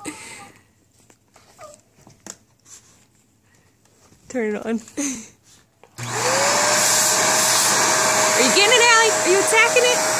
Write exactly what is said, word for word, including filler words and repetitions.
Turn it on. Are you getting it, Allie? Are you attacking it?